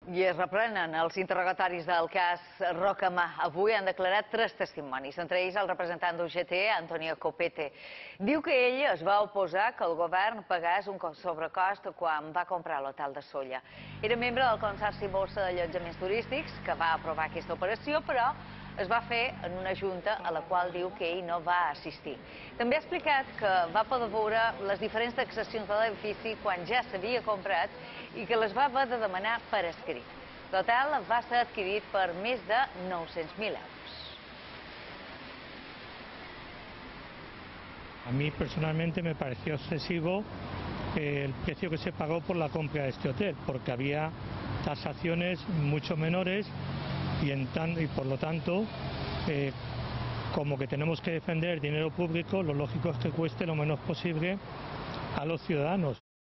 I es reprenen els interrogatoris del cas Rocamà. Avui han declarat 3 testimonis, entre ells el representant d'UGT, Antonio Copete. Diu que ell es va oposar que el govern pagés un sobrecost quan va comprar l'hotel de Sóller. Era membre del Consorci Borsa d'Allotjaments Turístics, que va aprovar aquesta operació, però es va fer en una junta a la qual diu que ell no va assistir. També ha explicat que va poder veure les diferents taxacions de l'edifici quan ja s'havia comprat i que les va haver de demanar per escrit. L'hotel va ser adquirit per més de 900.000 euros. A mí personalmente me pareció excesivo el precio que se pagó por la compra de este hotel, porque había tasaciones mucho menores y por lo tanto, como que tenemos que defender dinero público, lo lógico es que cueste lo menos posible a los ciudadanos.